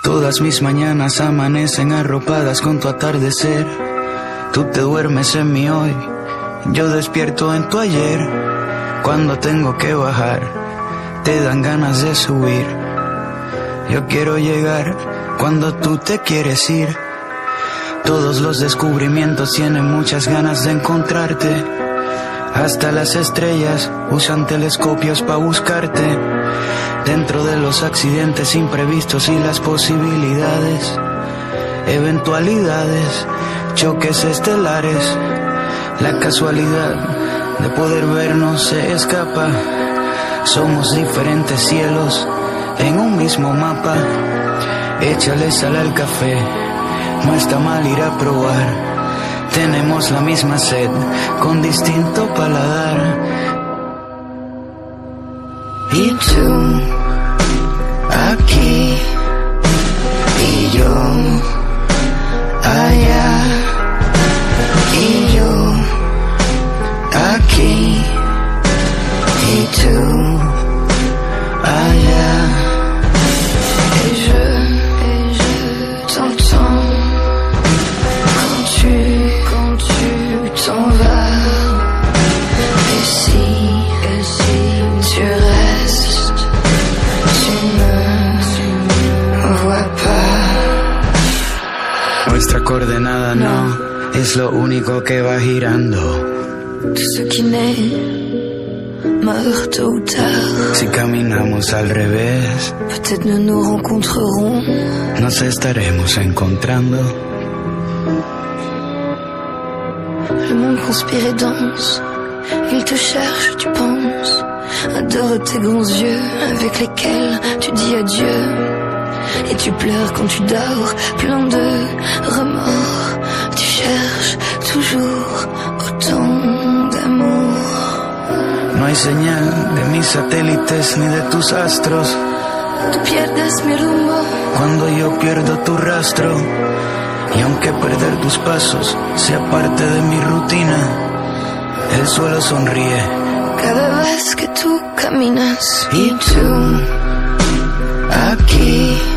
Todas mis mañanas amanecen arropadas con tu atardecer. Tú te duermes en mi hoy, yo despierto en tu ayer. Cuando tengo que bajar, te dan ganas de subir. Yo quiero llegar cuando tú te quieres ir. Todos los descubrimientos tienen muchas ganas de encontrarte. Hasta las estrellas usan telescopios para buscarte. Dentro de los accidentes imprevistos y las posibilidades, eventualidades, choques estelares, la casualidad de poder vernos se escapa. Somos diferentes cielos en un mismo mapa. Échale sal al café, no está mal ir a probar. Tenemos la misma sed, con distinto paladar. Y tú, aquí, y yo, allá, y yo, aquí, y tú, allá. Et je t'entends quand tu t'en vas. Et si tu restes, tu ne vois pas. Nuestra coordenada no es lo único que va girando. Tout ce qui naît meurt tôt ou tard. Si caminamos al revés, Peut-être nous nous rencontrerons. nos estaremos encontrando. Le monde conspire et danse. Il te cherche, tu penses. Adore tes grands yeux avec lesquels tu dis adieu. Et tu pleures quand tu dors, plein de remords. Tu cherches toujours autant d'amour. No hay señal de mis satélites ni de tus astros. Tú pierdes mi rumbo. Cuando yo pierdo tu rastro, y aunque perder tus pasos sea parte de mi rutina, el suelo sonríe Cada vez que tú caminas. y tú aquí.